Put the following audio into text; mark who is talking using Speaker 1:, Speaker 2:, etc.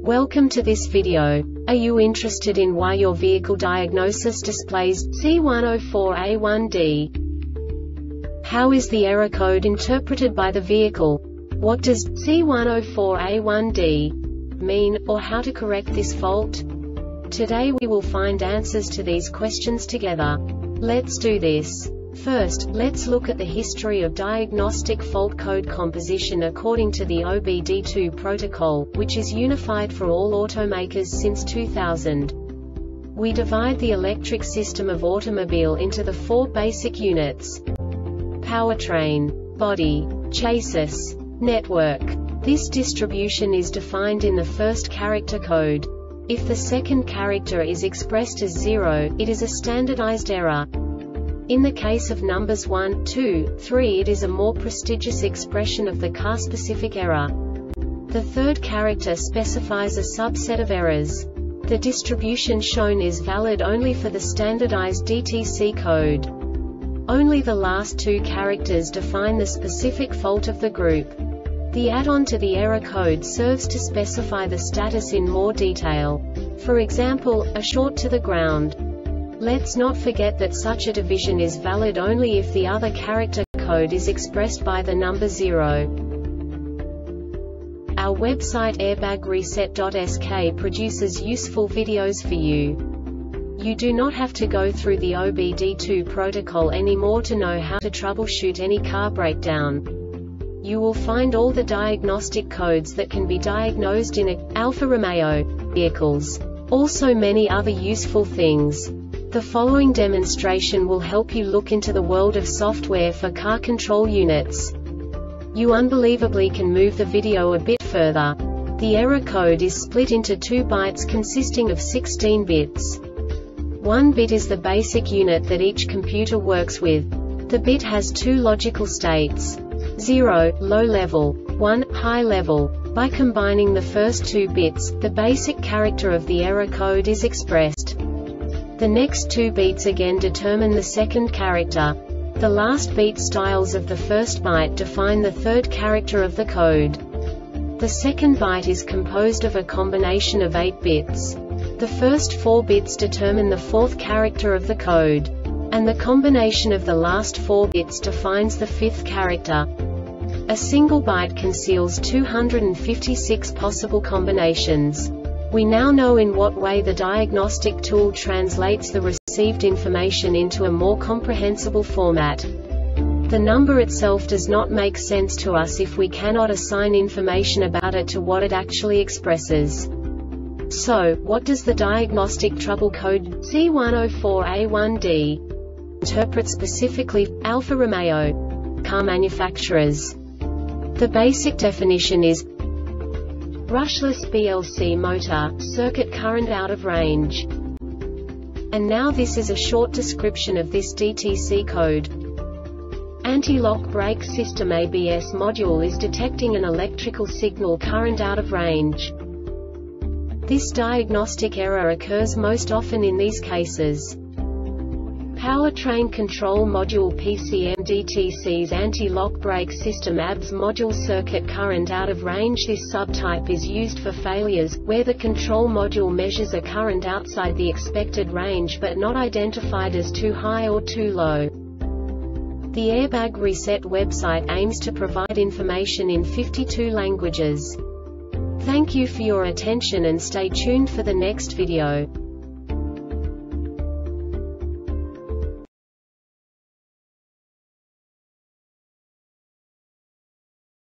Speaker 1: Welcome to this video. Are you interested in why your vehicle diagnosis displays C104A1D? How is the error code interpreted by the vehicle? What does C104A1D mean, or how to correct this fault? Today we will find answers to these questions together. Let's do this. First, let's look at the history of diagnostic fault code composition according to the OBD2 protocol, which is unified for all automakers since 2000. We divide the electric system of automobile into the four basic units: powertrain, body, chassis, network. This distribution is defined in the first character code. If the second character is expressed as 0, it is a standardized error. In the case of numbers 1, 2, 3, it is a more prestigious expression of the car-specific error. The third character specifies a subset of errors. The distribution shown is valid only for the standardized DTC code. Only the last two characters define the specific fault of the group. The add-on to the error code serves to specify the status in more detail. For example, a short to the ground. Let's not forget that such a division is valid only if the other character code is expressed by the number 0. Our website airbagreset.sk produces useful videos for you. You do not have to go through the OBD2 protocol anymore to know how to troubleshoot any car breakdown. You will find all the diagnostic codes that can be diagnosed in Alfa Romeo vehicles. Also many other useful things. The following demonstration will help you look into the world of software for car control units. You unbelievably can move the video a bit further. The error code is split into 2 bytes consisting of 16 bits. 1 bit is the basic unit that each computer works with. The bit has 2 logical states: 0, low level, 1, high level. By combining the first 2 bits, the basic character of the error code is expressed. The next 2 beats again determine the second character. The last beat styles of the first byte define the third character of the code. The second byte is composed of a combination of 8 bits. The first 4 bits determine the fourth character of the code. And the combination of the last 4 bits defines the fifth character. A single byte conceals 256 possible combinations. We now know in what way the diagnostic tool translates the received information into a more comprehensible format. The number itself does not make sense to us if we cannot assign information about it to what it actually expresses. So, what does the diagnostic trouble code C104A1D interpret specifically for Alfa Romeo car manufacturers? The basic definition is brushless BLC motor, circuit current out of range. And now this is a short description of this DTC code. Anti-lock brake system ABS module is detecting an electrical signal current out of range. This diagnostic error occurs most often in these cases: powertrain control module PCM DTC's anti-lock brake system ABS module circuit current out of range. This subtype is used for failures where the control module measures a current outside the expected range but not identified as too high or too low. The Airbag Reset website aims to provide information in 52 languages. Thank you for your attention and stay tuned for the next video.